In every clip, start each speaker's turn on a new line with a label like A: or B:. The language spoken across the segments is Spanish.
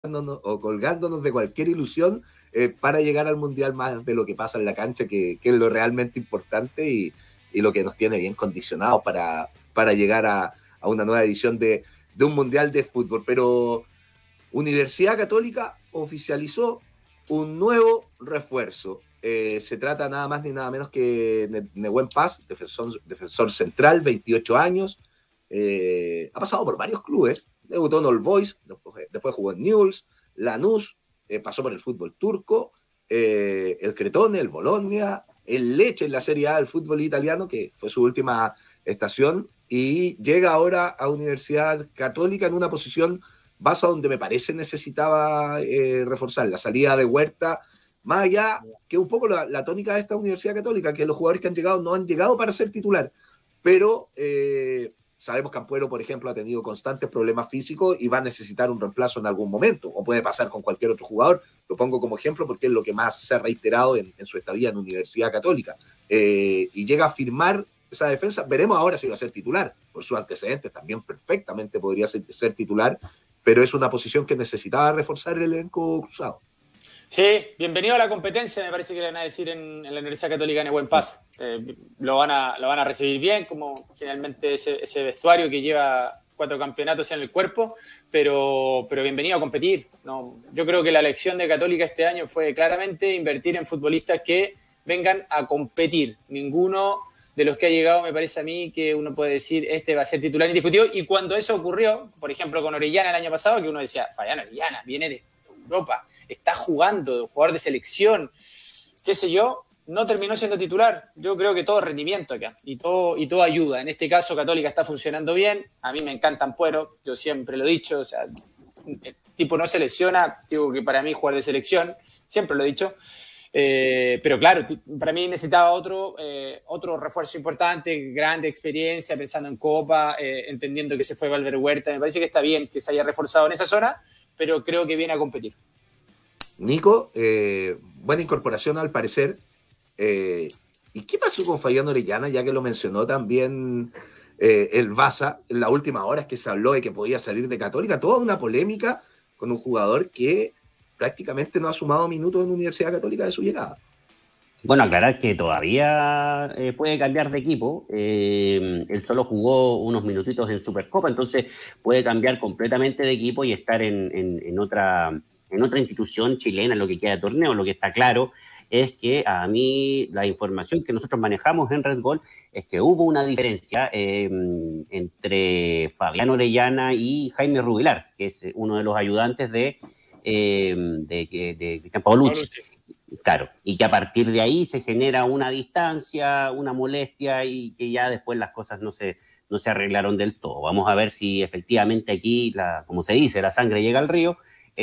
A: o colgándonos de cualquier ilusión para llegar al Mundial más de lo que pasa en la cancha, que es lo realmente importante y lo que nos tiene bien condicionados para llegar a una nueva edición de un Mundial de fútbol. Pero Universidad Católica oficializó un nuevo refuerzo. Se trata nada más ni nada menos que Nehuen Paz, defensor central, 28 años. Ha pasado por varios clubes. Debutó en All Boys, después jugó en Newell's, Lanús, pasó por el fútbol turco, el Crotone, el Bologna, el Lecce en la Serie A del fútbol italiano, que fue su última estación, y llega ahora a Universidad Católica en una posición base donde me parece necesitaba reforzar la salida de Huerta, más allá que un poco la tónica de esta Universidad Católica, que los jugadores que han llegado no han llegado para ser titular, pero sabemos que Ampuero, por ejemplo, ha tenido constantes problemas físicos y va a necesitar un reemplazo en algún momento, o puede pasar con cualquier otro jugador. Lo pongo como ejemplo porque es lo que más se ha reiterado en su estadía en Universidad Católica. Y llega a firmar esa defensa. Veremos ahora si va a ser titular. Por sus antecedentes también perfectamente podría ser titular, pero es una posición que necesitaba reforzar el elenco cruzado.
B: Sí, bienvenido a la competencia, me parece que le van a decir en la Universidad Católica Nehuen Paz. Lo van a recibir bien, como generalmente ese vestuario que lleva 4 campeonatos en el cuerpo, pero bienvenido a competir. No, yo creo que la elección de Católica este año fue claramente invertir en futbolistas que vengan a competir. Ninguno de los que ha llegado me parece a mí que uno puede decir este va a ser titular indiscutido, y cuando eso ocurrió, por ejemplo con Orellana el año pasado, que uno decía, Fabián Orellana viene de Europa, está jugando, jugador de selección, qué sé yo, no terminó siendo titular. Yo creo que todo es rendimiento acá y todo ayuda. En este caso Católica está funcionando bien, a mí me encanta Ampuero, yo siempre lo he dicho, o sea, el tipo no se lesiona, digo que para mí jugador de selección, siempre lo he dicho, pero claro, para mí necesitaba otro refuerzo importante, grande experiencia, pensando en Copa, entendiendo que se fue Valver Huerta. Me parece que está bien que se haya reforzado en esa zona, pero creo que viene a competir.
A: Nico, buena incorporación al parecer. ¿Y qué pasó con Fabián Orellana, ya que lo mencionó también el Baza en las últimas horas, que se habló de que podía salir de Católica? Toda una polémica con un jugador que prácticamente no ha sumado minutos en Universidad Católica de su llegada.
C: Bueno, aclarar que todavía puede cambiar de equipo. Él solo jugó unos minutitos en Supercopa, entonces puede cambiar completamente de equipo y estar en otra institución chilena en lo que queda de torneo. Lo que está claro es que a mí la información que nosotros manejamos en Red Gol es que hubo una diferencia entre Fabián Orellana y Jaime Rubilar, que es uno de los ayudantes de Cristian Paolucci. Claro, y que a partir de ahí se genera una distancia, una molestia y que ya después las cosas no se arreglaron del todo. Vamos a ver si efectivamente aquí, como se dice, la sangre llega al río.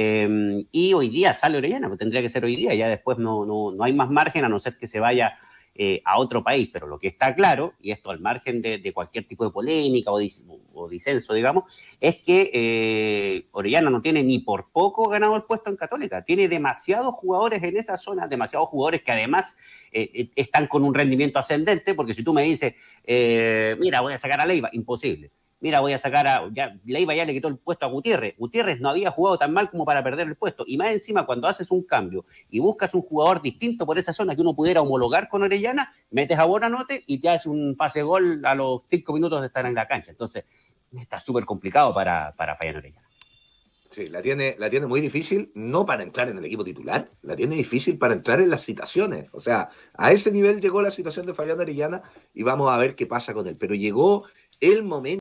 C: Y hoy día sale Orellana, pues tendría que ser hoy día, ya después no hay más margen a no ser que se vaya a otro país, pero lo que está claro, y esto al margen de cualquier tipo de polémica o disenso, digamos, es que Orellana no tiene ni por poco ganado el puesto en Católica, tiene demasiados jugadores en esa zona, demasiados jugadores que además están con un rendimiento ascendente, porque si tú me dices, mira, voy a sacar a Leiva, imposible. Mira, voy a sacar Leiva ya le quitó el puesto a Gutiérrez. Gutiérrez no había jugado tan mal como para perder el puesto. Y más encima, cuando haces un cambio y buscas un jugador distinto por esa zona que uno pudiera homologar con Orellana, metes a Bonanote y te hace un pase gol a los 5 minutos de estar en la cancha. Entonces, está súper complicado para Fabián Orellana.
A: Sí, la tiene muy difícil, no para entrar en el equipo titular, la tiene difícil para entrar en las citaciones. O sea, a ese nivel llegó la situación de Fabián Orellana y vamos a ver qué pasa con él. Pero llegó el momento